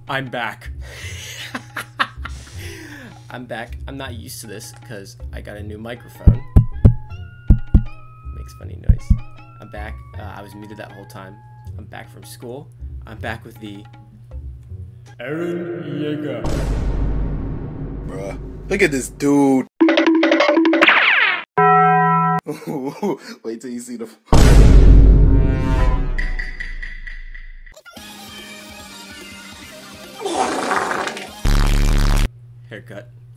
I'm back. I'm back. I'm not used to this because I got a new microphone. Makes funny noise. I'm back. I was muted that whole time. I'm back from school. I'm back with the Eren Yeager. Bruh, look at this dude. Wait till you see the... Haircut.